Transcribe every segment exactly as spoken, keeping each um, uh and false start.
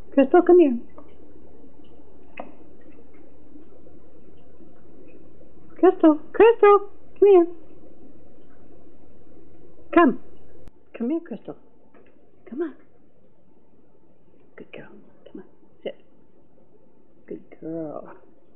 Crystal, come here. Crystal, Crystal, come here. Come. Come here, Crystal. Come on. Good girl. Come on. Sit. Good girl.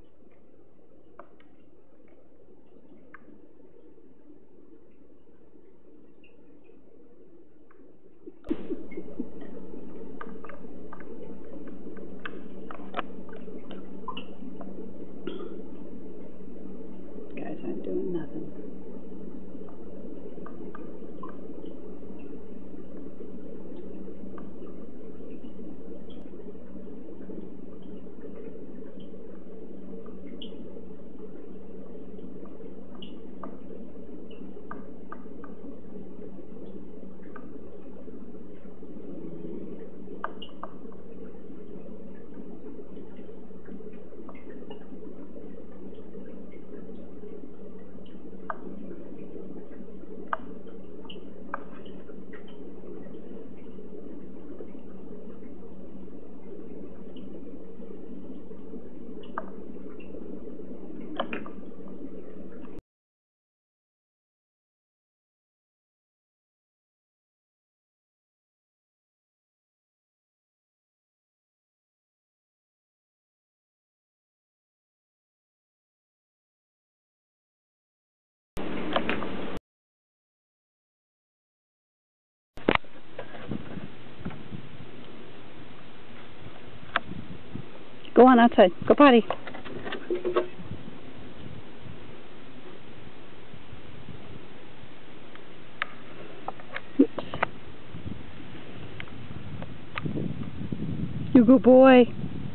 Guys aren't doing nothing. Go on outside. Go potty. Oops. You good boy.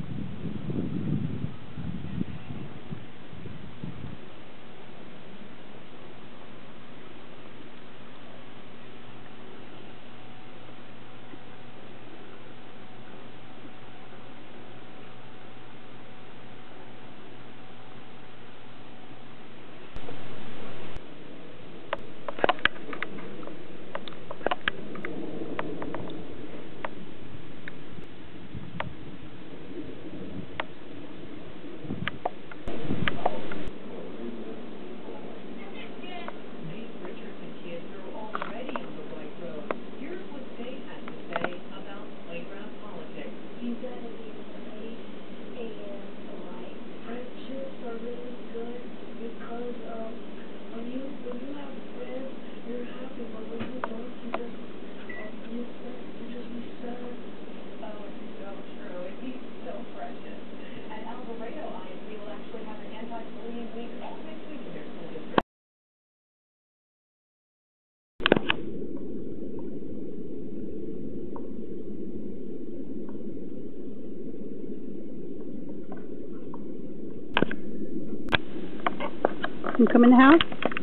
You come in the house?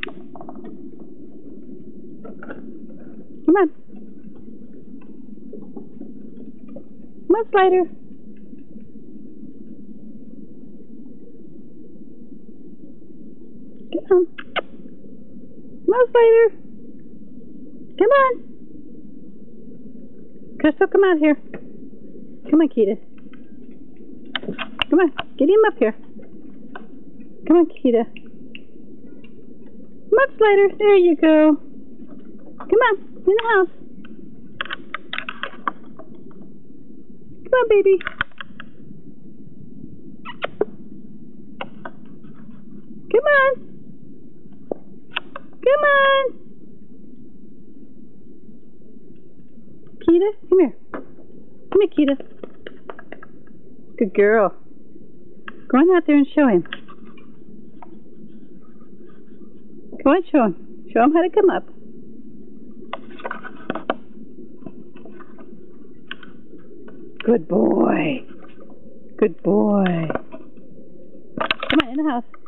Come on. Come on, Slider. Come on. Come on, Slider. Come on. Crystal, come out here. Come on, Kita. Come on. Get him up here. Come on, Kita. Come on, Slider. There you go. Come on. In the house. Come on, baby. Come on. Come on. Kita, come here. Come here, Kita. Good girl. Go on out there and show him. Go on, show him. Show him how to come up. Good boy. Good boy. Come on, in the house.